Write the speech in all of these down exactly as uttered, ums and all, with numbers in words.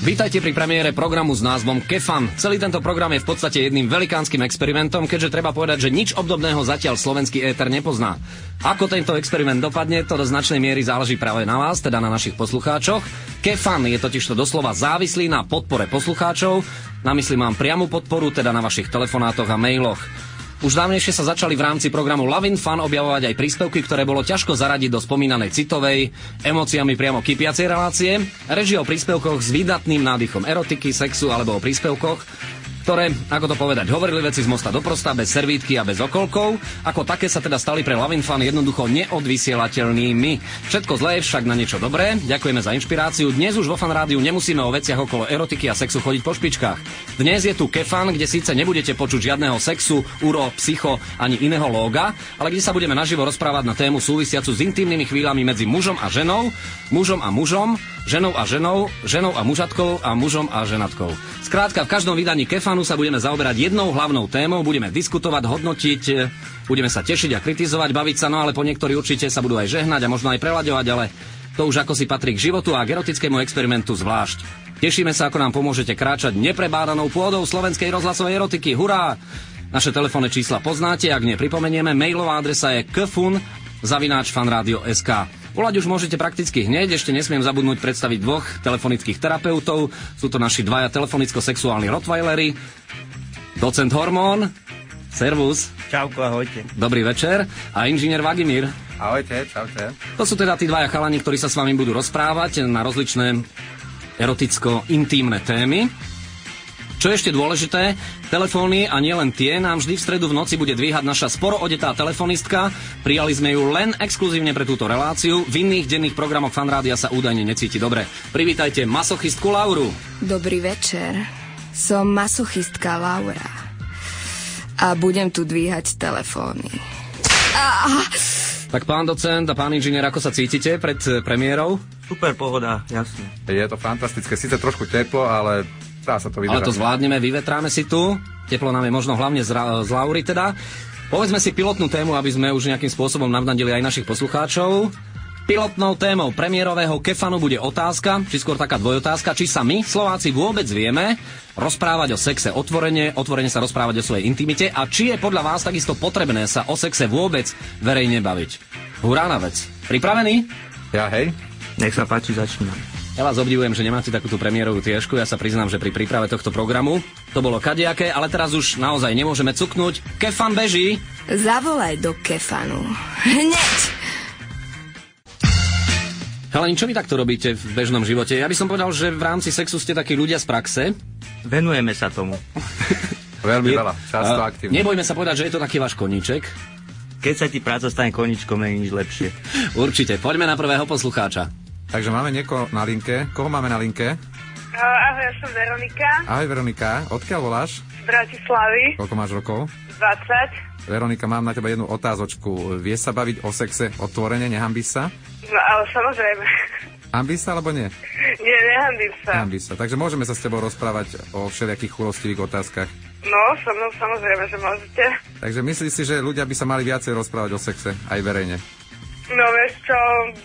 Vítajte pri premiére programu s názvom Kefan. Celý tento program je v podstate jedným velikánskym experimentom, keďže treba povedať, že nič obdobného zatiaľ slovenský éter nepozná. Ako tento experiment dopadne, to do značnej miery záleží práve na vás, teda na našich poslucháčoch. Kefan je totižto doslova závislý na podpore poslucháčov. Na mysli mám priamu podporu, teda na vašich telefonátoch a mailoch. Už dávnejšie sa začali v rámci programu Love in Fun objavovať aj príspevky, ktoré bolo ťažko zaradiť do spomínanej citovej, emóciami priamo kypiacej relácie. Reč o príspevkoch s výdatným nádychom erotiky, sexu alebo o príspevkoch, ktoré, ako to povedať, hovorili veci z mosta do prosta, bez servítky a bez okolkov. Ako také sa teda stali pre Love in Fun jednoducho neodvysielateľnými. Všetko zlé, však na niečo dobré. Ďakujeme za inšpiráciu. Dnes už vo Fan rádiu nemusíme o veciach okolo erotiky a sexu chodiť po špičkách. Dnes je tu Kefan, kde síce nebudete počuť žiadneho sexu, uro, psycho ani iného lóga, ale kde sa budeme naživo rozprávať na tému súvisiacu s intimnými chvíľami medzi mužom a ženou, mužom a mužom, ženou a ženou, ženou a mužatkou a mužom a ženatkou. Skrátka, v každom vydaní Kefanu sa budeme zaoberať jednou hlavnou témou, budeme diskutovať, hodnotiť, budeme sa tešiť a kritizovať, baviť sa, no ale po niektorí určite sa budú aj žehnať a možno aj prelaďovať, ale to už ako si patrí k životu a k erotickému experimentu zvlášť. Tešíme sa, ako nám pomôžete kráčať neprebádanou pôdou slovenskej rozhlasovej erotiky. Hurá! Naše telefónne čísla poznáte, ak nie pripomenieme, mailová adresa je kfun zavináč fanradio bodka es ká. Volať už môžete prakticky hneď, ešte nesmiem zabudnúť predstaviť dvoch telefonických terapeutov. Sú to naši dvaja telefonicko-sexuálni rottweileri. Docent Hormón, servus. Čauko, ahojte. Dobrý večer. A inžinier Vagimír. Ahojte, čaute. To sú teda tí dvaja chalani, ktorí sa s vami budú rozprávať na rozličné eroticko-intímne témy. Čo je ešte dôležité, telefóny a nielen tie nám vždy v stredu v noci bude dvíhať naša sporo odetá telefonistka. Prijali sme ju len exkluzívne pre túto reláciu. V iných denných programoch Fanrádia sa údajne necíti dobre. Privítajte masochistku Lauru. Dobrý večer. Som masochistka Laura. A budem tu dvíhať telefóny. Ah! Tak pán docent a pán inžinier, ako sa cítite pred premiérou? Super pohoda, jasne. Je to fantastické, síce trošku teplo, ale dá sa to vydržať. Ale to zvládneme, vyvetráme si tu. Teplo nám je možno hlavne z, z Laury teda. Povedzme si pilotnú tému, aby sme už nejakým spôsobom navnadili aj našich poslucháčov. Pilotnou témou premiérového Kefanu bude otázka, či skôr taká dvojotázka, či sa my, Slováci, vôbec vieme rozprávať o sexe otvorene, otvorene sa rozprávať o svojej intimite a či je podľa vás takisto potrebné sa o sexe vôbec verejne baviť. Hurá na vec. Pripravený? Ja, hej. Nech sa páči, začínam. Ja vás obdivujem, že nemáte takúto premiérovú tiežku. Ja sa priznám, že pri príprave tohto programu to bolo kadejaké, ale teraz už naozaj nemôžeme cuknúť. Kefan beží. Zavolaj do Kefanu. Hneď! Chalani, čo vy takto robíte v bežnom živote? Ja by som povedal, že v rámci sexu ste takí ľudia z praxe. Venujeme sa tomu. Veľmi veľa, často aktívne. Nebojme sa povedať, že je to taký váš koníček. Keď sa ti práca stane koníčkom, nie je nič lepšie. Určite. Poďme na prvého poslucháča. Takže máme niekoho na linke. Koho máme na linke? Uh, ahoj, ja som Veronika. Ahoj Veronika, odkiaľ voláš? Z Bratislavy. Koľko máš rokov? dvadsať. Veronika, mám na teba jednu otázočku. Vieš sa baviť o sexe otvorene, nehambíš sa? No ale samozrejme. Hambíš sa alebo nie? Nie, nehambím sa. Nehambíš sa. Takže môžeme sa s tebou rozprávať o všelijakých chulostivých otázkach. No, so mnou samozrejme, že môžete. Takže myslíš si, že ľudia by sa mali viacej rozprávať o sexe, aj verejne? No, vieš čo,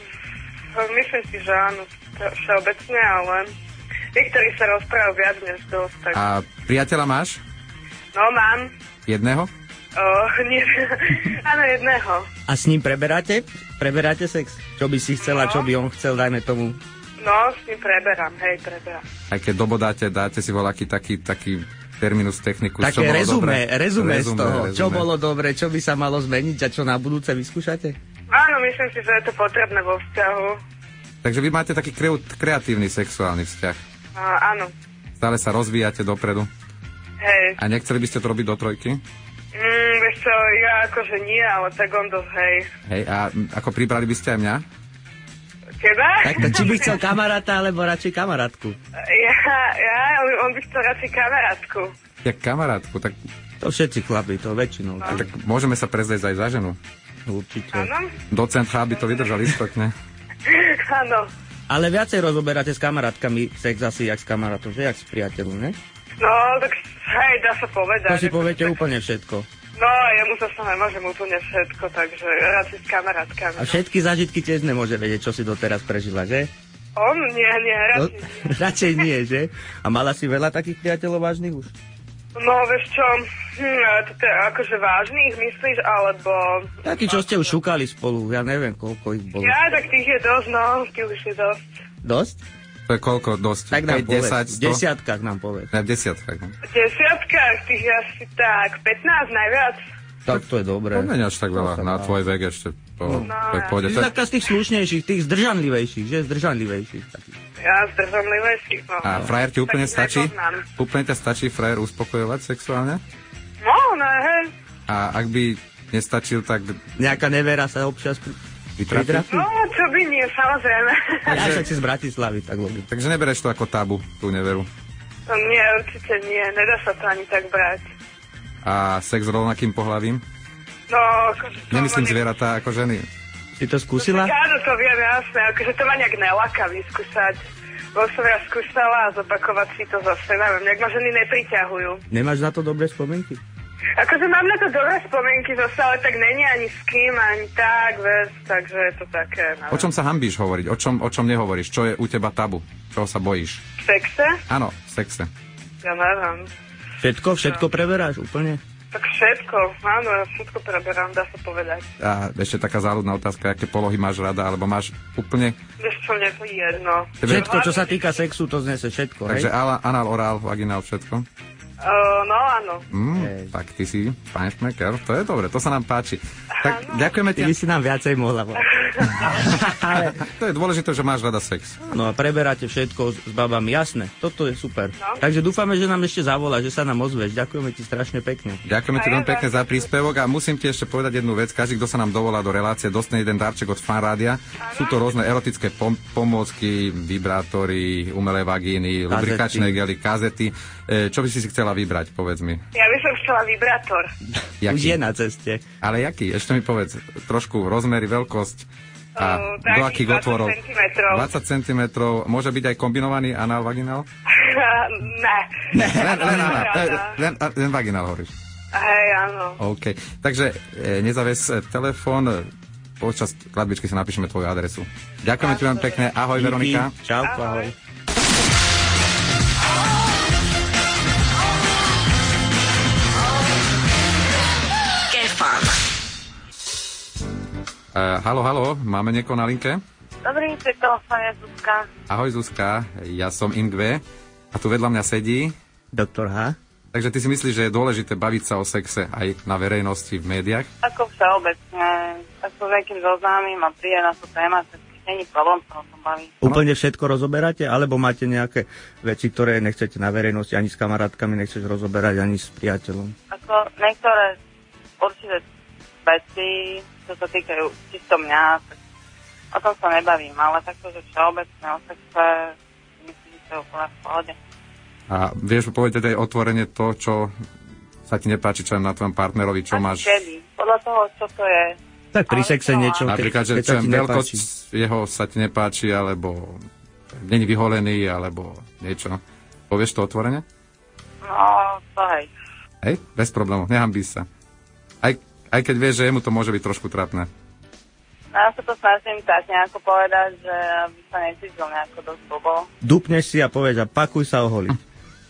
myslím si, že áno, všeobecne, ale niektorí sa rozprávajú viac než dosť. Tak... A priateľa máš? No, mám. Jedného? Oh, nie. Áno, jedného. A s ním preberáte? Preberáte sex? Čo by si chcela, no. Čo by on chcel, dajme tomu? No, s ním preberám, hej, preberám. Aj keď dobodáte, dáte si voľaký taký, taký terminus technicus. Také rezume, rezume z toho, rezume. Čo bolo dobre, čo by sa malo zmeniť a čo na budúce vyskúšate? Áno, myslím si, že je to potrebné vo vzťahu. Takže vy máte taký kre- kreatívny sexuálny vzťah. A, áno. Stále sa rozvíjate dopredu. Hej. A nechceli by ste to robiť do trojky? Mm, vieš čo, ja akože nie, ale tak on dosť, hej. Hej, a ako pribrali by ste aj mňa? Teba? Tak to, či by chcel kamaráta, alebo radšej kamarátku? Ja, ja, on, on by chcel radšej kamarátku. Jak kamarátku, tak... To všetci chlapi, to väčšinou. No. Tak môžeme sa prezrieť aj za ženu. Určite. Áno? Docent H by to vydržal istotne. Áno. Ale viacej rozoberáte s kamarátkami sex asi jak s kamarátom, že jak s priateľom, ne? No, tak hej, dá sa povedať. To si poviete tak... úplne všetko. No, jemu sa sa nemôžem úplne všetko, takže radšej s kamarátkami. A všetky zážitky tiež nemôže vedieť, čo si doteraz prežila, že? On? Nie, nie, No, radšej nie. radšej nie, že? A mala si veľa takých priateľov vážnych už? No, vieš čo, hm, to je akože vážnych, myslíš, alebo... Takí, čo ste už šukali spolu, ja neviem, koľko ich bolo. Ja, tak tých je dosť, no, tých už je dosť. Dosť? To je koľko? Dosť? Tak nám päť, povedz, desať, v sto? desiatkách nám povedz. Ne, v desiatkách. No. V desiatkách tých je asi tak pätnásť najviac. Tak to je dobré. To nie je až tak veľa, sa na dá. tvoj vek ešte. To, No, to je ja. pôjde. Ty To si je- taká z tých slušnejších, tých zdržanlivejších, že? Zdržanlivejších. takých. Ja zdržanlivejších, no. A frajer ti úplne Tak stačí? nepoznám. Úplne ťa stačí frajer uspokojovať sexuálne? No, no, hej. A ak by nestačil, tak Nejaká nevera sa občas pri... vytrafí? pritrafí? No, čo by nie, samozrejme. Ja však si z Bratislavy, tak logicky. Takže nebereš to ako tabu, tú neveru. No, nie, určite nie, nedá sa to ani tak brať. A sex s rovnakým pohlavím? No, akože to Nemyslím ma ne- zvieratá ako ženy. Si to skúsila? Tak áno, to viem, jasné, akože to ma nejak neláka vyskúšať. Bol som raz skúšala a zopakovať si to zase, neviem, nejak ma ženy nepriťahujú. Nemáš na to dobré spomienky? Akože mám na to dobré spomienky zase, ale tak není ani s kým, ani tak, vieš, takže je to také, neviem. O čom sa hanbíš hovoriť? O čom, o čom nehovoríš? Čo je u teba tabu? Čoho sa bojíš? V sexe? Áno, v sexe. Ja neviem. Všetko, všetko preberáš úplne? Tak všetko, áno, ja všetko preberám, dá sa povedať. A ešte taká záľudná otázka, aké polohy máš rada, alebo máš úplne... Vieš čo, mne to jedno. Všetko, čo sa týka sexu, to znese všetko, hej? Takže ala- anál, orál, vaginál, všetko? Uh, no áno. Mm, Hej. tak ty si fajnšmeker, to je dobre, to sa nám páči. Tak ďakujeme Ty by ti. si nám viacej mohla povedať. Ale, To je dôležité, že máš rada sex. no a preberáte všetko s, s babami, jasné. Toto je super. No. Takže dúfame, že nám ešte zavolá, že sa nám ozveš. Ďakujeme ti strašne pekne. Ďakujeme ti veľmi pekne za príspevok a musím ti ešte povedať jednu vec. Každý, kto sa nám dovolá do relácie, dostane jeden darček od Fan Rádia. Sú to rôzne erotické pom- pomôcky, vibrátory, umelé vagíny, Kazety. lubrikačné gely, kazety. E, čo by si si chcela vybrať, povedz mi? Ja by som chcela vibrátor. Už je Jaký? na ceste. Ale jaký? Ešte mi povedz. Trošku rozmery, veľkosť a Uh, do takých akých dvadsať otvorov? centimetrov. dvadsať centimetrov. Môže byť aj kombinovaný anál, vaginál? ne. Len, len, len, anál. Rada. len, len, len vaginál hovoríš. Hej, áno. OK. Takže e, nezaves e, telefón. e, Počas kladbičky si napíšeme tvoju adresu. Ďakujeme ti veľmi pekne. Ahoj, Veronika. Díky. Čau, ahoj. Kefan. E, halo, halo, máme niekoho na linke? Dobrý, pri telefóne Zuzka. Ahoj, Zuzka. Ja som Ingve a tu vedľa mňa sedí. Doktor H. Takže ty si myslíš, že je dôležité baviť sa o sexe aj na verejnosti, v médiách? Ako všeobecne, ak sa s niekým zoznámim a príde na tú téma, tak není problém sa o tom baviť. Úplne všetko rozoberáte, alebo máte nejaké veci, ktoré nechcete na verejnosti, ani s kamarátkami nechceš rozoberať, ani s priateľom? Ako niektoré určité veci, čo sa týkajú čisto mňa, tak o tom sa nebavím, ale takto, že všeobecne o sexe, myslím, že to je úplne v pohode. A vieš povedať aj otvorene to, čo sa ti nepáči, čo je na tvojom partnerovi, čo Až máš... kedy? Podľa toho, čo to je. Tak pri Ale sexe no, niečo, Napríklad, že keď čo sa je ti veľkosť nepáči. jeho sa ti nepáči, alebo není vyholený, alebo niečo. Povieš to otvorene? No, to hej. Hej, bez problémov, nehambí sa. Aj, aj keď vieš, že jemu to môže byť trošku trápne. No, ja sa to snažím tak nejako povedať, že aby sa necítil nejako dosť blbo. Dupneš si a povieš a pakuj sa oholiť.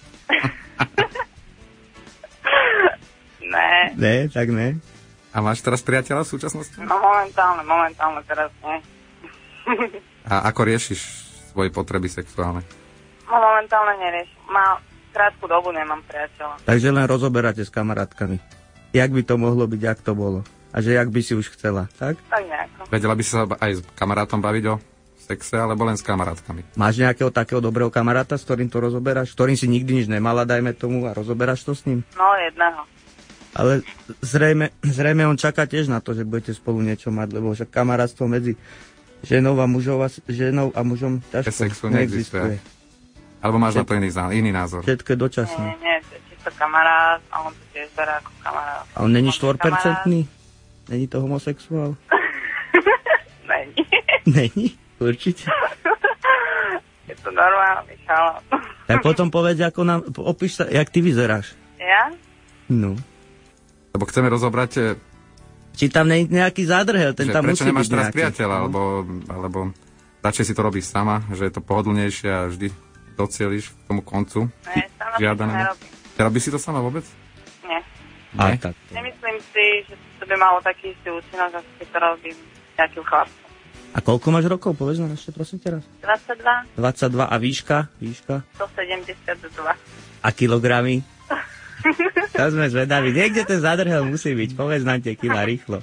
Ne, Ne, tak ne. A máš teraz priateľa v súčasnosti? no momentálne, momentálne teraz nie. A ako riešiš svoje potreby sexuálne? No momentálne neriešim. Má krátku dobu nemám priateľa. Takže len rozoberáte s kamarátkami. Jak by to mohlo byť, jak to bolo. A že jak by si už chcela, tak? Tak nejako. Vedela by si sa aj s kamarátom baviť o sexe, alebo len s kamarátkami? Máš nejakého takého dobrého kamaráta, s ktorým to rozoberáš? S ktorým si nikdy nič nemala, dajme tomu, a rozoberáš to s ním? No jedného. Ale zrejme, zrejme on čaká tiež na to, že budete spolu niečo mať, lebo však kamarátstvo medzi ženou a mužom, a, ženou a mužom ťažko Bez sexu neexistuje. Alebo máš na to iný, zá- iný názor? Všetko je Nie, dočasné. nie, nie, to je čisto kamarát a on to tiež berá ako kamarát. A on není On je štvorpercentný? Není to homosexuál? kamarát. Není. Není? Určite. Je to normálny chalán. Tak potom povedz, ako nám, opíš sa, jak ty vyzeráš. Ja? No. Lebo chceme rozobrať, e, Či tam nie je nejaký zádrhel, ten že tam prečo musí nemáš byť teraz nejaký. priateľa, alebo, alebo radšej si to robíš sama, že je to pohodlnejšie a vždy docieliš k tomu koncu. Ne, sama si to Žiadanému. nerobím. Nerobíš si to sama vôbec? Nie. A Nie? tak. Nemyslím si, že to by malo taký istý účinok, ako keď to robím nejakým chlapcom. A koľko máš rokov? Povedz nám ešte, prosím ťa raz. dvadsaťdva, dvadsaťdva a výška? Výška? stosedemdesiatdva. A kilogramy? To sme zvedaví. Niekde ten zadrhel musí byť. Povedz nám tie kila rýchlo.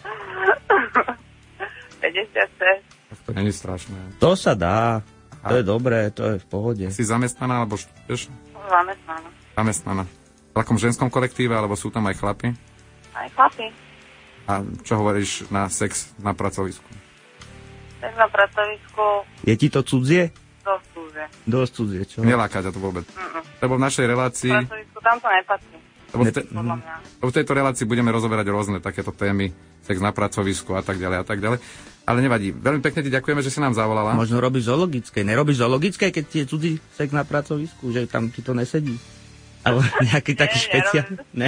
päťdesiatšesť. To nie je strašné. To sa dá. To je dobré, to je v pohode. Si zamestnaná, alebo študuješ? Zamestnaná. Zamestnaná. V takom ženskom kolektíve, alebo sú tam aj chlapi? Aj chlapi. A čo hovoríš na sex na pracovisku? Tak na pracovisku Je ti to cudzie? dosť súže. Dosť cudzie, čo? Neláka ťa to vôbec. Mm-mm. Lebo v našej relácii... Pracovisku tam to nepatrí. Lebo v, te, Podľa mňa. lebo v tejto relácii budeme rozoberať rôzne takéto témy, sex na pracovisku a tak ďalej a tak ďalej. Ale nevadí. Veľmi pekne ti ďakujeme, že si nám zavolala. Možno robíš zoologické. Nerobíš zoologické, keď ti je cudzí sex na pracovisku, že tam ti to nesedí? Alebo nejaký taký Nie, špeciál? Ne?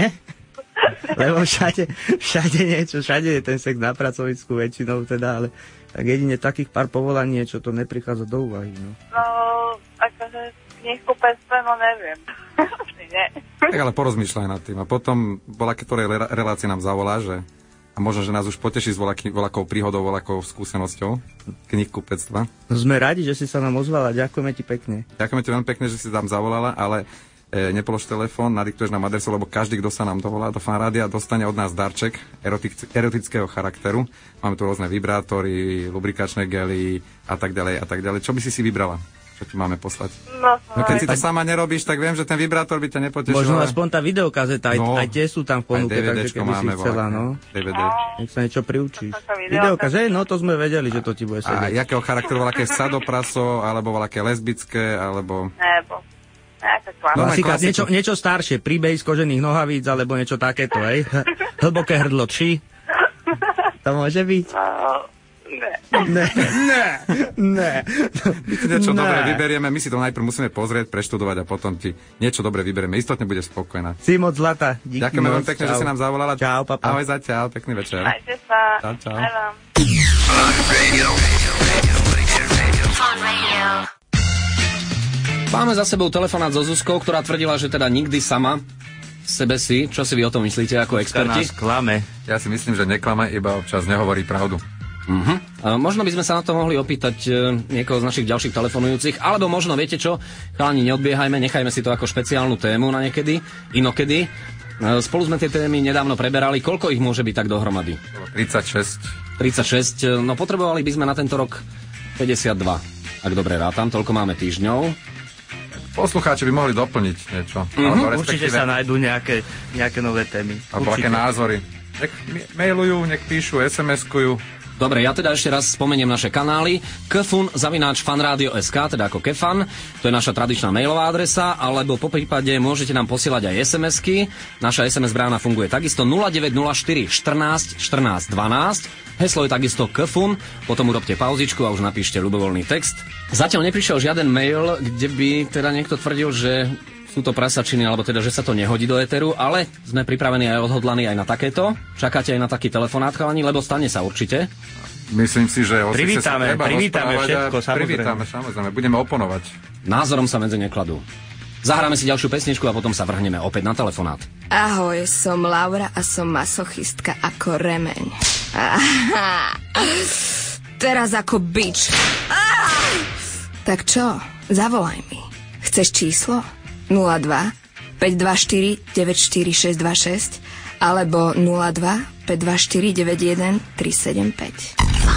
Lebo všade, všade niečo, všade je ten sex na pracovisku väčšinou teda, ale tak jedine takých pár povolaní, čo to neprichádza do úvahy. No. No, akože knihkupectve, no neviem. Asi nie. Tak ale porozmýšľaj nad tým. A potom bola, ktorej re- relácii nám zavolá, že a možno, že nás už poteší s volaký, volakou príhodou, volakou skúsenosťou knihkupectva. No sme radi, že si sa nám ozvala, ďakujeme ti pekne. Ďakujeme ti veľmi pekne, že si tam zavolala, ale e, nepolož telefón, nadiktuješ nám adresu, lebo každý, kto sa nám dovolá do Fanrádia, dostane od nás darček erotic, erotického charakteru. Máme tu rôzne vibrátory, lubrikačné gely a tak ďalej a tak ďalej. Čo by si si vybrala? Čo ti máme poslať? No, No keď si to sama nerobíš, tak viem, že ten vibrátor by ťa nepotešil. Možno ale- aspoň tá videokazeta, aj, No. aj tie sú tam v Aj ponuke, takže DVDčko keby si máme, chcela, voľaké. no. dé vé dé. Nech sa niečo priučíš. To sa videoka- Videoka, že? No to sme vedeli, že to ti bude A sedieť. jakého charakteru, voľaké sadopraso, alebo voľaké lesbické, alebo... Nebo. Nejaká No, klasa. Klasika, klasiku. niečo, niečo staršie, príbeh z kožených nohavíc, alebo niečo takéto, hej? Hlboké hrdlo, či? To môže byť? No, ne. Ne, ne, ne. My si niečo Ne. dobre vyberieme, my si to najprv musíme pozrieť, preštudovať a potom ti niečo dobre vyberieme. Istotne budeš spokojná. Si moc zlata. Díky Ďakujeme moc, veľmi pekne, že čau. si nám zavolala. Čau, papa. Ahoj zatiaľ, pekný večer. Majte sa. Čau, čau. Aj vám. Máme za sebou telefonát so Zuzkou, ktorá tvrdila, že teda nikdy sama v sebe si. Čo si vy o tom myslíte ako experti? nás klame. Ja si myslím, že neklame, iba občas nehovorí pravdu. Uh-huh. Možno by sme sa na to mohli opýtať e, niekoho z našich ďalších telefonujúcich, alebo možno, viete čo, chalani, neodbiehajme, nechajme si to ako špeciálnu tému na niekedy, inokedy. E, spolu sme tie témy nedávno preberali. Koľko ich môže byť tak dohromady? tridsaťšesť. tridsaťšesť. No potrebovali by sme na tento rok päťdesiatdva. Ak dobre rátam, toľko máme týždňov. Poslucháči by mohli doplniť niečo. Mhm, Alebo určite respektíve- sa nájdú nejaké, nejaké nové témy. Alebo aké Určite. názory. Nech mi- mailujú, nech píšu, es em eskujú. Dobre, ja teda ešte raz spomeniem naše kanály. kfun zavináč fanradio bodka es ká, teda ako kefan, to je naša tradičná mailová adresa, alebo po prípade môžete nám posielať aj es em esky. Naša es em es brána funguje takisto nula deväť nula štyri štrnásť štrnásť dvanásť. Heslo je takisto kfun, potom urobte pauzičku a už napíšte ľubovoľný text. Zatiaľ neprišiel žiaden mail, kde by teda niekto tvrdil, že sú to prasačiny, alebo teda, že sa to nehodí do éteru, ale sme pripravení aj odhodlaní aj na takéto. Čakáte aj na taký telefonát, chalani, lebo stane sa určite. Myslím si, že o sexe sa Privítame, treba privítame rozprávať a všetko, samozrejme. Privítame, samozrejme. Budeme oponovať. Názorom sa medzi nekladú. Zahráme si ďalšiu pesničku a potom sa vrhneme opäť na telefonát. Ahoj, som Laura a som masochistka ako remeň. Aha. Teraz ako bič. Ah! Tak čo, zavolaj mi. Chceš číslo? nula dva päť dva štyri deväť štyri šesť dva šesť alebo nula dva päť dva štyri deväť jeden tri sedem päť.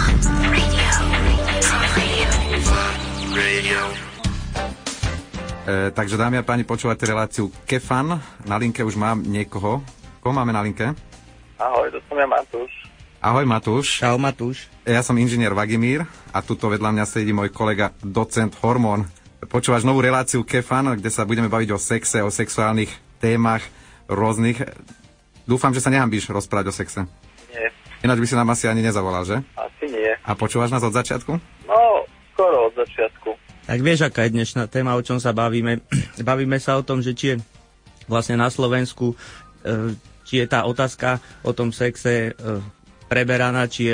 E, takže dámy a páni, počúvate reláciu Kefan. Na linke už mám niekoho. Koho máme na linke? Ahoj, to som ja Matúš. Ahoj Matúš. Čau, Matúš. Ja som inžinier Vagimír a tuto vedľa mňa sedí môj kolega docent Hormón. Počúvaš novú reláciu Kefan, kde sa budeme baviť o sexe, o sexuálnych témach rôznych. Dúfam, že sa nehambíš rozprávať o sexe. Nie, Ináč by si nám asi ani nezavolal, že? asi nie. A počúvaš nás od začiatku? No, skoro od začiatku. Tak vieš, aká je dnešná téma, o čom sa bavíme? Bavíme sa o tom, že či je vlastne na Slovensku, e, či je tá otázka o tom sexe e, preberaná, či je od,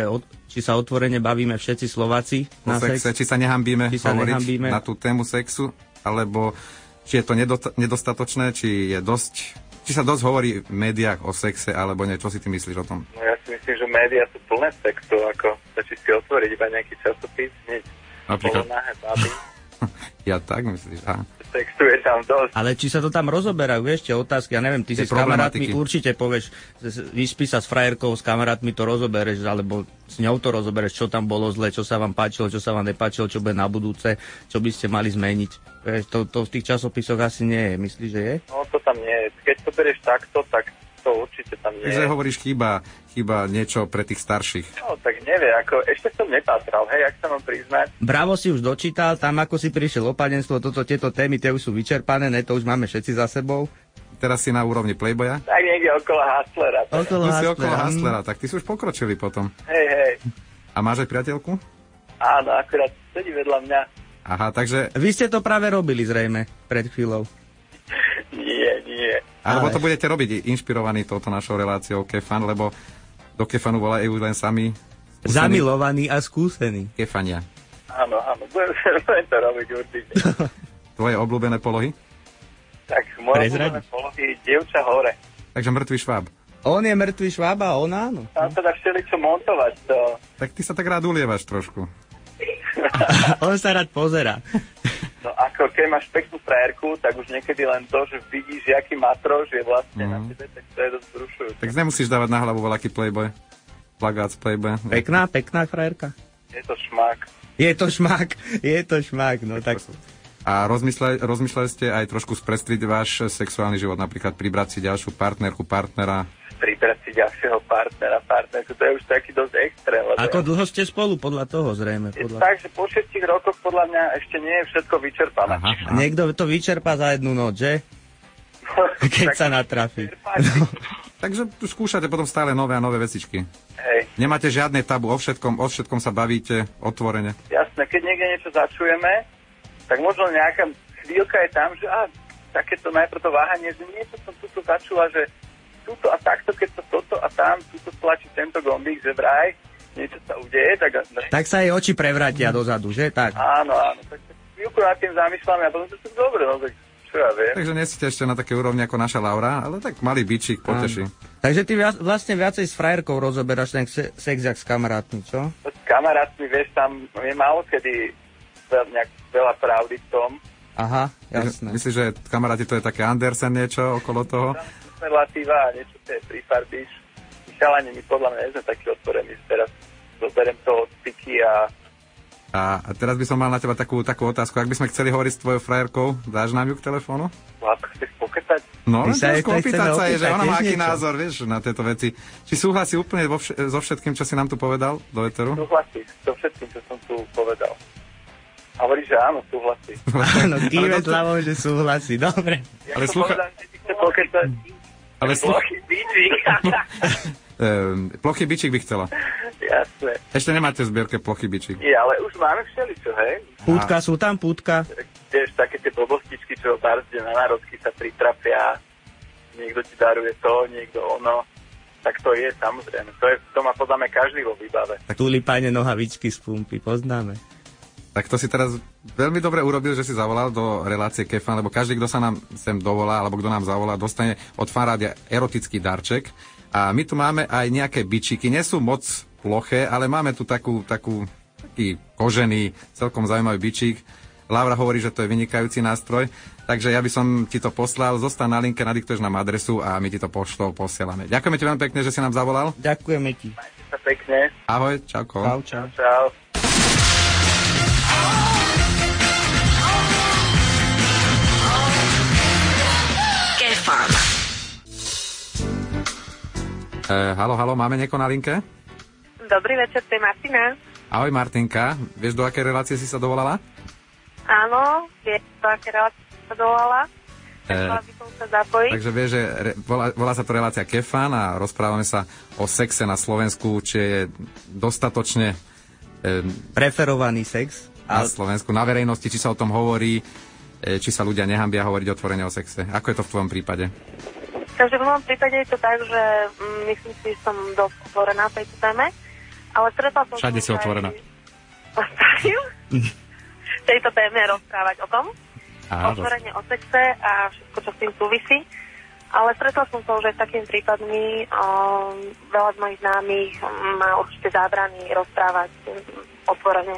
či sa otvorene bavíme všetci Slováci O na sexe, sex. či sa nehambíme Či sa hovoriť nehambíme. na tú tému sexu, alebo či je to nedo- nedostatočné, či je dosť, či sa dosť hovorí v médiách o sexe, alebo nie. Čo si ty myslíš o tom? No ja si myslím, že médiá sú plné sexu, ako stačí si otvoriť iba nejaký časopis, nič. Napríklad. Polonáhe baby. Ja tak myslíš, aha. Sexu je tam dosť. Ale či sa to tam rozoberajú, vieš, tie otázky, ja neviem, ty Tie si s kamarátmi problematiky. určite povieš, z- vyspí sa s frajerkou, s kamarátmi to rozobereš, alebo s ňou to rozobereš, čo tam bolo zle, čo sa vám páčilo, čo sa vám nepáčilo, čo bude na budúce, čo by ste mali zmeniť. Vieš, to, to v tých časopisoch asi nie je, myslíš, že je? No to tam nie je. Keď to berieš takto, tak to určite tam nie Takže je. hovoríš, chýba, chýba niečo pre tých starších. No tak nevie, ako ešte som nepátral, hej, ak sa mám priznať. Bravo si už dočítal, tam ako si prišiel opadenstvo, toto, tieto témy, tie už sú vyčerpané, ne, to už máme všetci za sebou. Teraz si na úrovni Playboya. Tak niekde okolo Hustlera. teda. Okolo Tu si Hustlera, okolo hm. Hustlera, tak ty si už pokročili potom. Hej, hej. A máš aj priateľku? Áno, akurát sedí vedľa mňa. Aha, takže... Vy ste to práve robili zrejme, pred chvíľou. Nie, nie. Alebo Ale- to budete robiť inšpirovaní touto našou reláciou Kefan, lebo do Kefanu volajú len sami skúsení Zamilovaný a skúsený. Kefania. Áno, áno, budem, budem to robiť určite. Tvoje obľúbené polohy? Tak moja Prezradi. obľúbená polohy je dievča hore. Takže mŕtvý šváb. On je mŕtvý šváb a on áno. Tam sa dá všeličo montovať, to... Tak ty sa tak rád ulievaš trošku. On sa rád pozerá. No ako keď máš peknú frajerku, tak už niekedy len to, že vidíš, aký matroš je vlastne Mhm. na tebe, tak to je dosť vzrušujúce. Tak nemusíš dávať na hlavu voľaký Playboy. Plagát z Playboy. Pekná, pekná frajerka. Je to šmak. Je to šmak, je to šmak, no tak... A rozmýšľali, rozmýšľali ste aj trošku sprestriť váš sexuálny život, napríklad pribrať si ďalšiu partnerku, partnera. Pribrať si ďalšieho partnera, partnerku, to je už taký dosť extrém. lebo Ako ja- dlho ste spolu? Podľa toho zrejme. Je Podľa... tak, že po šiestich rokoch podľa mňa ešte nie je všetko vyčerpané. Aha, A niekto to vyčerpá za jednu noc, že? Keď sa natrafí. Takže tu skúšate potom stále nové a nové vecičky. Hej, Nemáte žiadne tabu, o všetkom, o všetkom sa bavíte otvorene. jasné, keď niekde niečo začujeme, tak možno nejaká chvíľka je tam, že á, takéto najprv to váhanie, že niečo som tuto začula, že tuto a takto, keď sa toto a tam, tuto stlačí tento gombík, že vraj, niečo sa udeje, tak... Tak sa jej oči prevrátia dozadu, že? Tak. Áno, áno, tak sa chvíľku nad tým zamýšľame a potom to sú dobre, no tak čo ja viem. Takže nie ste ešte na také úrovni ako naša Laura, ale tak malý bičík poteší. Takže ty viac, vlastne viacej s frajerkou rozoberáš ten se- sex jak s kamarátmi, čo? S kamarátmi, vieš, tam je málo kedy veľ, nejak veľa pravdy v tom. Aha, jasné. Myslíš, že kamaráti to je také Andersen niečo okolo toho? Tam superlatíva a niečo tie prifarbíš. Chalani, my podľa mňa nie sme takí otvorení, že teraz zoberiem to od piky a A a teraz by som mal na teba takú, takú otázku. Ak by sme chceli hovoriť s tvojou frajerkou, dáš nám ju k telefónu? lásko chceš pokecať. No, My len sa jej trošku to opýtať chceme sa jej, že opýtať ona má tiež aký niečo. názor, vieš, na tieto veci. Či súhlasí úplne vo vš- so všetkým, čo si nám tu povedal do eteru? Súhlasíš so všetkým, čo som tu povedal. A hovorí, že áno, súhlasí. Áno, kýve Ale to- hlavou, že súhlasí. Dobre. Ja Ale som slucha- povedal, že ti chce pokecať. Ale sluch... Plochy bíčik. Ehm, plochy bičík by chcela. Jasné. Ešte nemáte v zbierke plochy bičík. Je, ale už máme všeličo, hej? Pútka, sú tam pútka? Tiež také tie blbostičky, čo barzde na národky sa pritrafia. Niekto ti daruje to, niekto ono. Tak to je, samozrejme. To, je, to má podľa mňa každý vo výbave. Tulipáne nohavičky z pumpy, poznáme. Tak to si teraz veľmi dobre urobil, že si zavolal do relácie Kefan, lebo každý, kto sa nám sem dovolá, alebo kto nám zavolá, dostane od fanrádia erotický darček. A my tu máme aj nejaké bičiky. Nie sú moc ploché, ale máme tu takú, takú, taký kožený, celkom zaujímavý bičík. Laura hovorí, že to je vynikajúci nástroj. Takže ja by som ti to poslal. Zostaň na linke, nadiktuješ nám adresu a my ti to poštou posielame. Ďakujeme ti veľmi pekne, že si nám zavolal. Ďakujeme ti. Majte sa pekne. Ahoj, čauko. Čau, čau. Čau. Kefan. E, halo, halo, máme niekoho na linke? Dobrý večer, to je Martina. Ahoj Martinka, vieš, do akej relácie si sa dovolala? Áno, viem, do aké relácie sa dovolala. Eh, Chcela by som sa zapojiť. Takže vieš, že re, volá, volá sa to relácia Kefan a rozprávame sa o sexe na Slovensku, či je dostatočne e, Preferovaný sex. na Slovensku, na verejnosti, či sa o tom hovorí, e, či sa ľudia nehambia hovoriť otvorene o sexe. Ako je to v tvojom prípade? Takže v mojom prípade je to tak, že mm, myslím si, že som dosť otvorená v tejto téme. Ale stretla som... Všade si otvorená. V tejto téme rozprávať o tom. Á, Otvorenie o sexe a všetko, čo s tým súvisí. Ale stretla som sa už aj s takými prípadmi. Um, veľa z mojich známych má určite zábrany rozprávať um, otvorene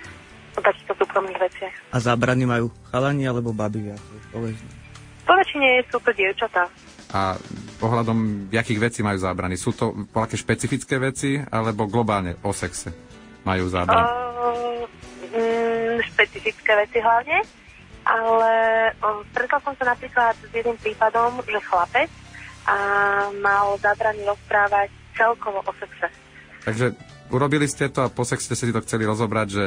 o takýchto súkromných veciach. A zábrany majú chalani alebo baby viac? Povedzme. Po väčšine sú to dievčatá. A ohľadom jakých vecí majú zábrany? Sú to nejaké špecifické veci, alebo globálne o sexe majú zábrany? Uh, mm, špecifické veci hlavne. Ale um, stretla som sa napríklad s jedným prípadom, že chlapec a mal zábrany rozprávať celkovo o sexe. Takže urobili ste to a po sexe ste si to chceli rozobrať, že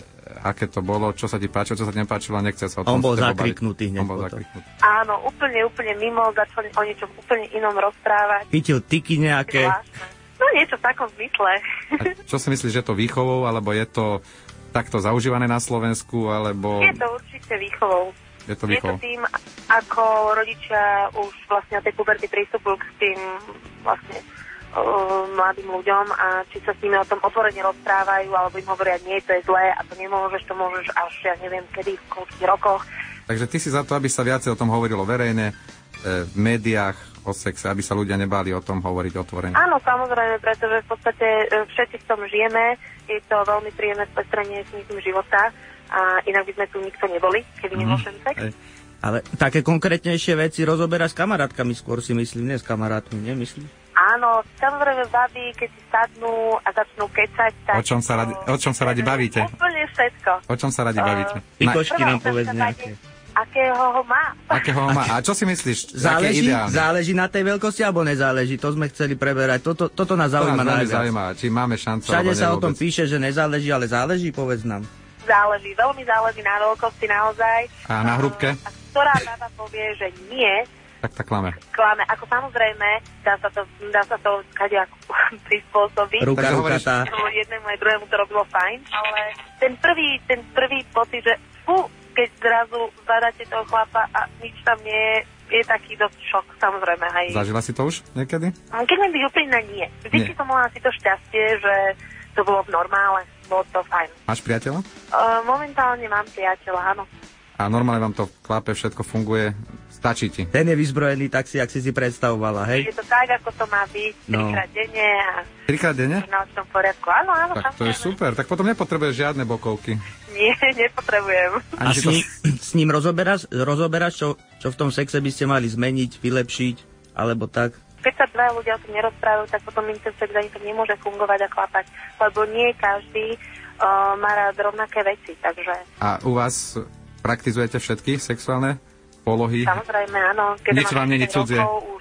aké to bolo, čo sa ti páčilo, čo sa ti nepáčilo, nechce sa o tom. On bol s tebou zakriknutý baviť. hneď On bol potom. zakriknutý. Áno, úplne, úplne mimo, začali o niečom úplne inom rozprávať. Chytil tyky nejaké. Zvláštne. No niečo v takom zmysle. A čo si myslíš, že je to výchovou, alebo je to takto zaužívané na Slovensku, alebo... Je to určite výchovou. Je to Je to výchovou. tým, ako rodičia už vlastne od tej puberty prístupujú k tým vlastne uh, mladým ľuďom a či sa s nimi o tom otvorene rozprávajú, alebo im hovoria, nie, to je zlé a to nemôžeš, to môžeš až, ja neviem, kedy, v koľkých rokoch. Takže ty si za to, aby sa viacej o tom hovorilo verejne, e, v médiách, o sexe, aby sa ľudia nebáli o tom hovoriť otvorene. Áno, samozrejme, pretože v podstate e, všetci v tom žijeme, je to veľmi príjemné spestrenie s ním života a inak by sme tu nikto neboli, keby nebol ten sex. Hej. Ale také konkrétnejšie veci rozoberať s kamarátkami skôr si myslím, nie s kamarátmi, nemyslíš? Áno, samozrejme baví, keď si sadnú a začnú kecať. Tak O čom sa radi, o čom sa radi bavíte? Úplne všetko. O čom sa radi Uh, bavíte? Na, Pikošky Prvá nám povedz otázka nejaké. znie, akého ho má. akého ho má? A čo si myslíš? Aké je Záleží, ideálne? záleží na tej veľkosti alebo nezáleží? To sme chceli preberať. Toto, toto nás To zaujíma nás veľmi najviac. zaujíma, či máme šancu, Všade alebo sa nie o tom vôbec. píše, že nezáleží, ale záleží, povedz nám. Záleží, veľmi záleží na veľkosti naozaj. A na hrúbke? A ktorá baba povie, že nie, Tak tak klame. klame. Ako samozrejme, dá sa to, dá sa to kadejako prispôsobiť. Ruka, Takže ruka hovoríš- tá. No, jednému aj druhému to robilo fajn, ale ten prvý, ten prvý pocit, že fú, keď zrazu zadáte toho chlapa a nič tam nie je, je taký dosť šok, samozrejme. Aj. Zažila si to už niekedy? Keď mi byť úprimná, nie. Vždycky Nie. som mala si to šťastie, že to bolo v normále, bolo to fajn. Máš priateľa? Uh, momentálne mám priateľa, áno. A normálne vám to klape, všetko funguje, stačí ti. Ten je vyzbrojený tak si, jak si si predstavovala, hej? Je to tak, ako to má byť, No. trikrát denne a Trikrát denne? v nočnom poriadku. Áno, áno, Tak to je samozrejme. super, tak potom nepotrebuješ žiadne bokovky. Nie, nepotrebujem. A Ani s si to- ním, s ním rozoberáš, rozoberáš čo, čo v tom sexe by ste mali zmeniť, vylepšiť, alebo tak? Keď sa dva ľudia o tom nerozprávajú, tak potom im ten sex ani tak nemôže fungovať a klapať, lebo nie každý uh, má rád rovnaké veci, takže A u vás praktizujete všetky sexuálne polohy? samozrejme áno. Keď Nič vám není cudzie. Už,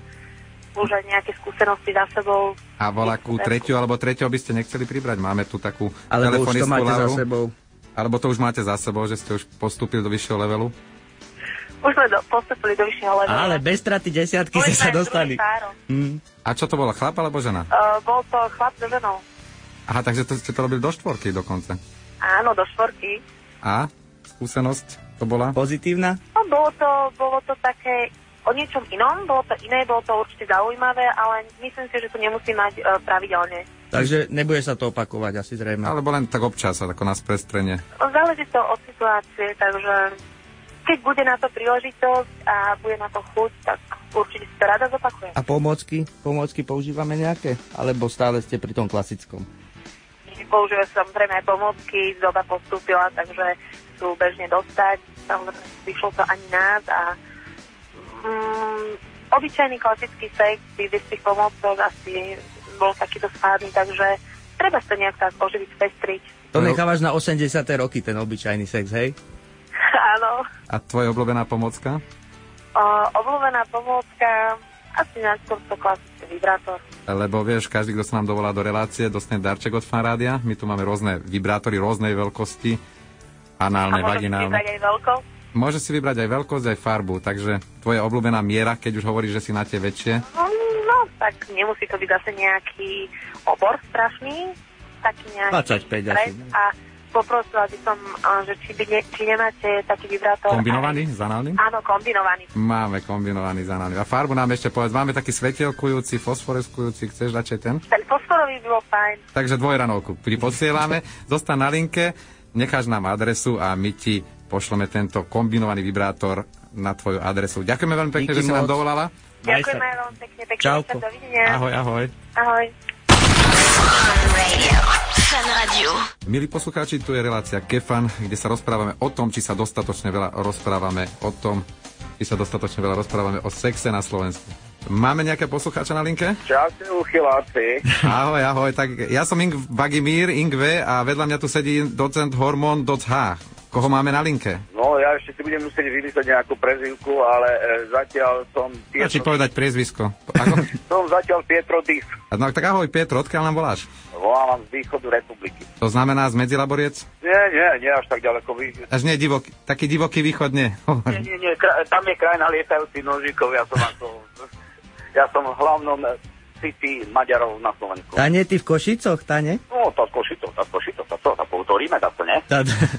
už aj nejaké skúsenosti za sebou. A voľakú tretiu alebo tretiu by ste nechceli pribrať? Máme tu takú Alebo už to telefonistku máte za Lauru. sebou? Alebo to už máte za sebou, že ste už postúpili do vyššieho levelu? Už sme do, postupili do vyššieho levelu. Ale bez straty desiatky Boli ste sa sme aj dostali. druhým párom. Hm. A čo to bolo, chlap alebo žena? Uh, bol to chlap so ženou. Aha, takže to ste to robili do štvorky dokonca. Áno, do štvorky. A skúsenosť to bola? Pozitívna? No, bolo to, bolo to také o niečom inom, bolo to iné, bolo to určite zaujímavé, ale myslím si, že to nemusí mať uh, pravidelne. Takže nebude sa to opakovať asi zrejme. Alebo len tak občas, ako na sprestrenie. Záleží to od situácie, takže keď bude na to príležitosť a bude na to chuť, tak určite si to rada zopakujem. A pomôcky? Pomôcky používame nejaké? Alebo stále ste pri tom klasickom? Používajú samozrejme aj pomôcky, doba postúpila, takže sú bežne dostať. Samozrejme, vyšlo to ani nás a mm, obyčajný klasický sex by bez tých pomôcok asi bol takýto spádny, takže treba sa nejak tak oživiť, spestriť. To No. nechávaš na osemdesiate roky, ten obyčajný sex, hej? Áno. A tvoja obľúbená pomocka? O, obľúbená pomôcka, asi najskôr to klasický vibrátor. Lebo vieš, každý, kto sa nám dovolá do relácie, dostane darček od Fanrádia. My tu máme rôzne vibrátory rôznej veľkosti, análne, A môžem si vaginálne. vybrať aj veľkosť? Môže si vybrať aj veľkosť, aj farbu, takže tvoja obľúbená miera, keď už hovoríš, že si na tie väčšie. No, tak nemusí to byť zase nejaký obor strašný, taký nejaký dvadsaťpäť asi, stres ne? a poprosila by som, že či, by ne, či nemáte taký vibrátor. Kombinovaný s análnym? Áno, kombinovaný. Máme kombinovaný s análnym. A farbu nám ešte povedz, máme taký svetielkujúci, fosforeskujúci, chceš radšej ten? Ten fosforový by bol fajn. Takže dvojranovku ti posielame, zostaň na linke, necháš nám adresu a my ti pošleme tento kombinovaný vibrátor na tvoju adresu. Ďakujeme veľmi pekne, Díky že si nám moc. dovolala. Ďakujeme veľmi pekne, pekne. Čauko. Dovidenia. Ahoj, ahoj. Ahoj. Fan Radio. Milí poslucháči, tu je relácia Kefan, kde sa rozprávame o tom, či sa dostatočne veľa rozprávame o tom, či sa dostatočne veľa rozprávame o sexe na Slovensku. Máme nejaké poslucháča na linke? Čaute, uchyláci. Ahoj, ahoj. Tak ja som Ing Bagimír, Ingve, a vedľa mňa tu sedí docent Hormón Doc H. Koho máme na linke? No, ja ešte si budem musieť vymyslieť nejakú prezývku, ale e, zatiaľ som... Či Pietro... povedať priezvisko. Ako? Som zatiaľ Pietro Dis. No tak ahoj Pietro, odkiaľ nám voláš? Volám z východu republiky. To znamená z Medzilaboriec? Nie, nie, nie až tak ďaleko. Vy... Až nie divoký, taký divoký východ, nie. Nie, nie, nie, kra... tam je krajina lietajúcich nožíkov, ja som ako... Ja som v hlavnom city Maďarov na Slovensku. Tá nie, ty v Košicoch, tá nie? No, tá z Košicov, tá z Košicov, tá to, tá poutoríme, tá to, nie? Tá...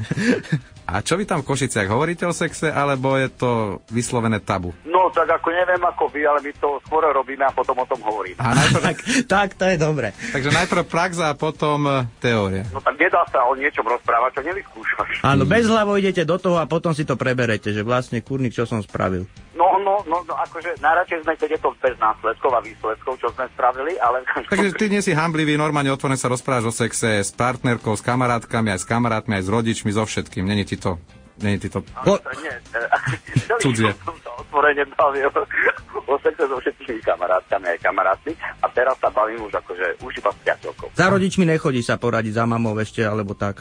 A čo vy tam v Košiciach? Hovoríte o sexe, alebo je to vyslovené tabu? No, tak ako neviem ako vy, ale my to skôr robíme a potom o tom hovoríme. A najprv... tak, tak, to je dobre. Takže najprv prax a potom uh, teória. No tak nedá sa o niečom rozprávať, čo nevyskúšaš. Áno, bez hlavo idete do toho a potom si to preberete, že vlastne kurník, čo som spravil. No, no, no, no, akože najradšej sme, keď je to bez následkov a výsledkov, čo sme spravili, ale... Takže ty nie si hamblivý, normálne otvorene sa rozprávaš o sexe s partnerkou, s kamarátkami, aj s kamarátmi, aj s rodičmi, so všetkým. Není ti to... Není ti to... Po... Nie, cudzie. som sa otvorene bavil o sexe so všetkými kamarátkami, aj kamarátmi a teraz sa bavím už akože už iba s priateľkou. Za rodičmi nechodíš sa poradiť, za mamou ešte, alebo tak?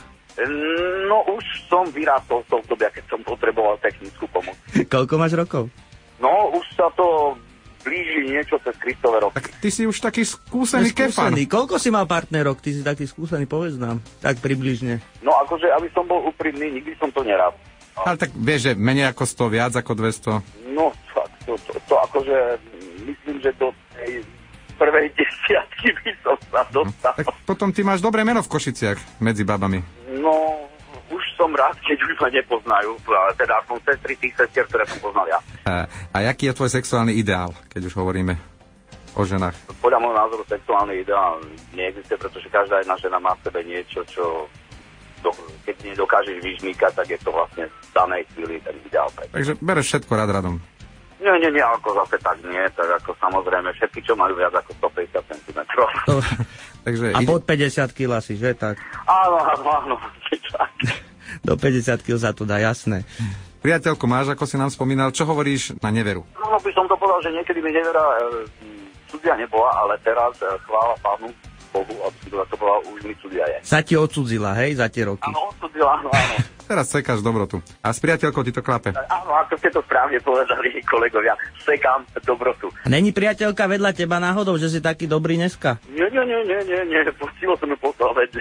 No už som vyrástol z toho obdobia, keď som potreboval technickú pomoc. Koľko máš rokov? No, už sa to blíži niečo cez Kristove roky. Tak ty si už taký skúsený kefan. Skúsený. Koľko si mal partnerok? Ty si taký skúsený, povedz nám. Tak približne. No akože, aby som bol úprimný, nikdy som to nerád. Ale tak vieš, že menej ako sto, viac ako dvesto. No, fakt, to, to, to akože, myslím, že do tej prvej desiatky by som sa dostal. Tak potom ty máš dobré meno v Košiciach medzi babami. No, už som rád, keď už ma nepoznajú, ale teda som sestry tých sestier, ktoré som poznal ja. A, a jaký je tvoj sexuálny ideál, keď už hovoríme o ženách? Podľa môjho názoru sexuálny ideál neexistuje, pretože každá jedna žena má v sebe niečo, čo do, keď nedokážeš vyžmýkať, tak je to vlastne v danej chvíli ten ideál. Takže bereš všetko rad radom. Nie, nie, nie, ako zase tak nie, tak ako samozrejme všetky, čo majú viac ako stopäťdesiat centimetrov. To... Takže a ide... pod päťdesiat kilogramov asi, že tak? Áno, áno, áno, tak. Do päťdesiat kilogramov sa to dá, jasné. Priateľku máš, ako si nám spomínal, čo hovoríš na neveru? No by som to povedal, že niekedy mi nevera e, cudzia nebola, ale teraz e, chvála Pánu Bohu, aby si to tak to povedal, už mi cudzia je. Sa ti odcudzila, hej, za tie roky? Áno, odcudzila, áno, áno. Teraz sekáš dobrotu. A s priateľkou ti to klape? Áno, ako ste to správne povedali, kolegovia, sekám dobrotu. A není priateľka vedľa teba náhodou, že si taký dobrý dneska? Nie, nie, nie, nie, nie, nie, pustilo som ju poslal veď.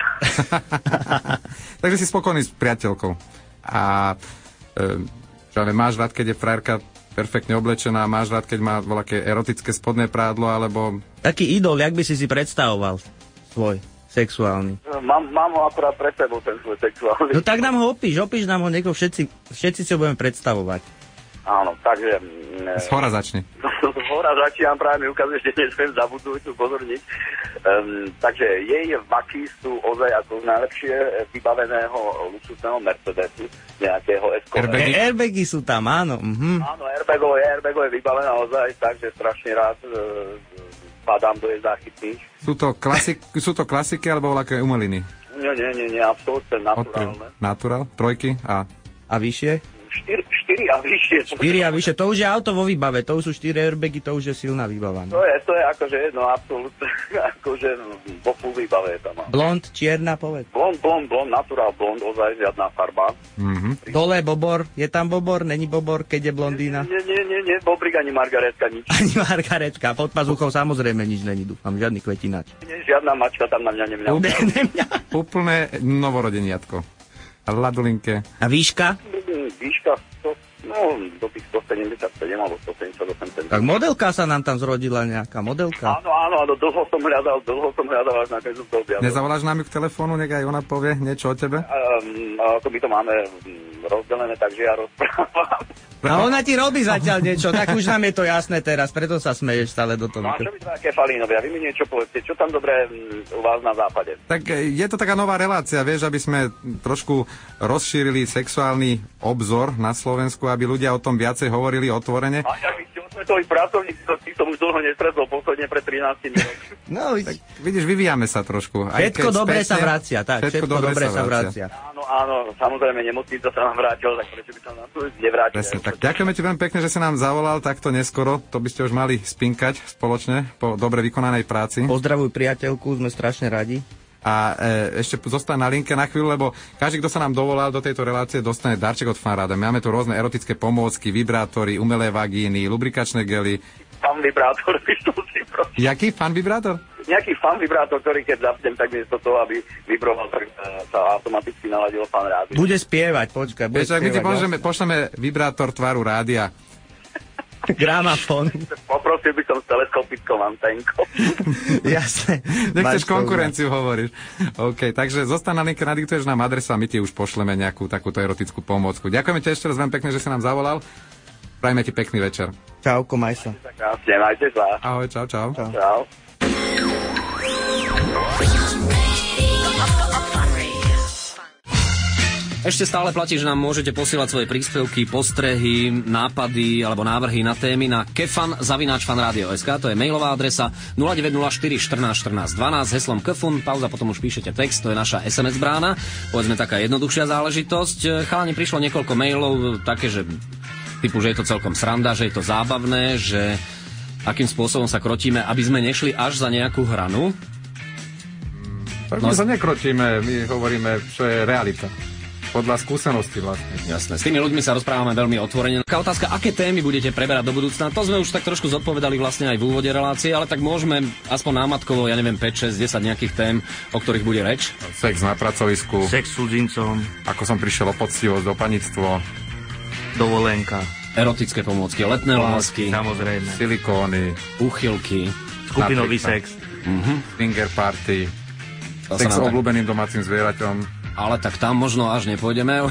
Takže si spokojný s priateľkou. A e, čo ale máš rád, keď je frajerka perfektne oblečená, máš rád, keď má voľaké erotické spodné prádlo, alebo... Taký idol, jak by si si predstavoval svoj sexuálny. Mám, mám ho akurát pre sebou, ten svoj sexuálny. No tak nám ho opíš, opíš nám ho, niekto všetci, všetci si ho budeme predstavovať. Áno, takže... Z hora začne. Z hora začínam, práve mi ukazuje, že nesmiem zabudnúť, upozorniť. Um, takže jej vaky sú ozaj ako z najlepšie vybaveného luxusného Mercedesu, nejakého S-kové. Airbagy. E- airbagy sú tam, áno. Mhm. Áno, airbagov je, airbagov je vybavená ozaj, takže strašne rád uh, padám do jej záchytných. Sú to, klasik, sú to klasiky, alebo voľaké umeliny? Nie, nie, nie, nie, absolútne naturálne. Natural, trojky a... A vyššie? Štyri, štyri a vyššie. štyri a vyššie, to už je auto vo výbave, to už sú štyri airbagy, to už je silná výbava. To je, to je akože jedno, absolútne, akože vo full výbave tam má. Blond, čierna, povedz. Blond, blond, blond, natural blond, ozaj žiadna farba. Mm-hmm. Dole bobor, je tam bobor, není bobor, keď je blondína? Nie, nie, nie, nie, bobrik ani margaretka, nič. Ani margaretka, pod pazuchou samozrejme nič není, dúfam, žiadny kvetinač. Nie, žiadna mačka tam na mňa nemňa. Nemňa. Úplné novorodeniatko. A ladulinke. A výška? Výška sto, no No, do tých sto sedemdesiatsedem alebo sto sedemdesiatosem centimetrov. Tak modelka sa nám tam zrodila nejaká, modelka. Áno, áno, áno, dlho som hľadal, dlho som hľadal, až nakoniec som to objavil. Nezavoláš nám ju k telefónu, nech aj ona povie niečo o tebe? Um, ako my to máme rozdelené, takže ja rozprávam. A ona ti robí zatiaľ niečo, tak už nám je to jasné teraz, preto sa smeješ stále do toho. No a čo by sme také Falínovia, vy mi niečo povedzte, čo tam dobré u vás na západe? Tak je to taká nová relácia, vieš, aby sme trošku rozšírili sexuálny obzor na Slovensku, aby ľudia o tom viacej hovorili otvorene. A ja by ste osvetový pracovník, tých som už dlho nestretol, posledne pred trinástimi rokmi. No, tak vidíš, vyvíjame sa trošku. Všetko dobre sa vracia, tak, všetko, všetko dobre sa vracia. Áno, áno, samozrejme, nemocnica sa nám vrátila, tak prečo by sa nám to nevrátil? Presne, tak ďakujeme ti veľmi pekne, že si nám zavolal takto neskoro, to by ste už mali spinkať spoločne po dobre vykonanej práci. Pozdravuj priateľku, sme strašne radi. A e, ešte zostaň na linke na chvíľu, lebo každý, kto sa nám dovolal do tejto relácie, dostane darček od Fanrádia. Máme tu rôzne erotické pomôcky, vibrátory, umelé vagíny, lubrikačné gely. Fan vibrátor, vyštul si prosím. Jaký fan vibrátor? Nejaký fan vibrátor, ktorý keď zapnem, tak miesto toho, aby vibroval, tak sa automaticky naladilo Fanrádio. Bude spievať, počkaj, bude Vieš, spievať. my ti pošleme, pošleme vibrátor tvaru rádia. Gramafón. Poprosil by som s teleskopickou antenkou. Jasné. Nechceš konkurenciu, hovoríš. OK, takže zostaň na linke, nadiktuješ nám adresu a my ti už pošleme nejakú takúto erotickú pomôcku. Ďakujeme ti ešte raz veľmi pekne, že si nám zavolal. Prajme ti pekný večer. Čauko, maj sa. Krásne, majte sa. Ahoj, čau, čau. Čau. Čau. Ešte stále platí, že nám môžete posielať svoje príspevky, postrehy, nápady alebo návrhy na témy na kefan zavináč fanradio bodka es ká. To je mailová adresa nula deväť nula štyri štrnásť štrnásť dvanásť heslom kefun. Pauza, potom už píšete text, to je naša es em es brána. Povedzme taká jednoduchšia záležitosť. Chalani, prišlo niekoľko mailov, také, že typu, že je to celkom sranda, že je to zábavné, že akým spôsobom sa krotíme, aby sme nešli až za nejakú hranu. Tak my no, sa nekrotíme, my hovoríme, čo je realita. Podľa skúsenosti vlastne. Jasné, s tými ľuďmi sa rozprávame veľmi otvorene. Taká otázka, aké témy budete preberať do budúcna? To sme už tak trošku zodpovedali vlastne aj v úvode relácie, ale tak môžeme aspoň námatkovo, ja neviem, päť, šesť, desať nejakých tém, o ktorých bude reč. Sex na pracovisku. Sex s cudzincom. Ako som prišiel o poctivosť, o panictvo. Dovolenka. Erotické pomôcky, letné lásky. Samozrejme. Silikóny. Úchylky. Skupinový sex. Mhm. Swinger party. To sex s tak... obľúbeným domácim zvieraťom. Ale tak tam možno až nepôjdeme.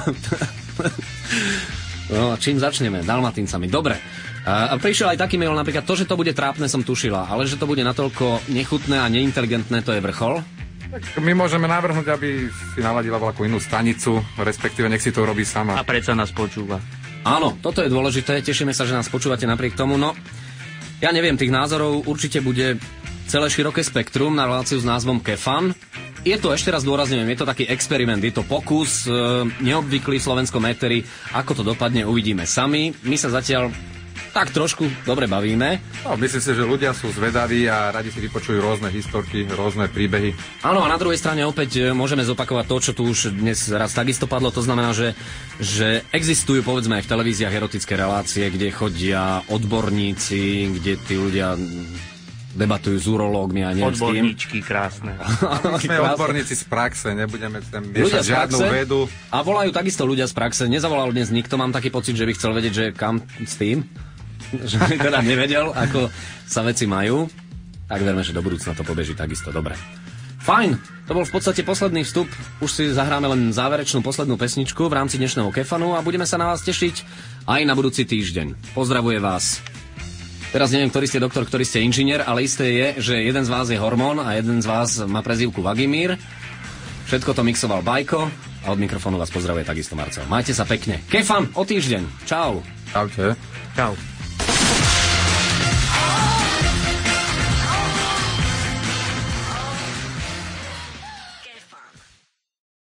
No, čím začneme? Dalmatincami. Dobre. A prišiel aj taký mail, napríklad to, že to bude trápne, som tušila, ale že to bude natoľko nechutné a neinteligentné, to je vrchol. Tak my môžeme navrhnúť, aby si naladila veľkú inú stanicu, respektíve nech si to robí sama. A predsa nás počúva. Áno, toto je dôležité, tešíme sa, že nás počúvate napriek tomu. No, ja neviem, tých názorov určite bude celé široké spektrum na reláciu s názvom Kefan. Je to, ešte raz dôrazňujem, je to taký experiment, je to pokus, e, neobvyklý v slovenskom éteri. Ako to dopadne, uvidíme sami. My sa zatiaľ tak trošku dobre bavíme. No, myslím si, že ľudia sú zvedaví a radi si vypočujú rôzne historky, rôzne príbehy. Áno, a na druhej strane opäť môžeme zopakovať to, čo tu už dnes raz takisto padlo. To znamená, že, že existujú, povedzme, aj v televíziách erotické relácie, kde chodia odborníci, kde tí ľudia debatujú s urológmi a neviem s tým. Odborníčky krásne. My sme odborníci z praxe, nebudeme sem viešať žiadnu vedu. A volajú takisto ľudia z praxe. Nezavolal dnes nikto, mám taký pocit, že by chcel vedieť, že kam s tým. Že by teda nevedel, ako sa veci majú. Tak verme, že do budúcna to pobeží takisto dobre. Fajn, to bol v podstate posledný vstup. Už si zahráme len záverečnú poslednú pesničku v rámci dnešného Kefanu a budeme sa na vás tešiť aj na budúci týždeň. Pozdravuje vás. Teraz neviem, ktorý ste doktor, ktorý ste inžinier, ale isté je, že jeden z vás je hormón a jeden z vás má prezývku Vagimír. Všetko to mixoval Bajko a od mikrofónu vás pozdravuje takisto Marcel. Majte sa pekne. Kefan o týždeň. Čau. Čaute. Čau.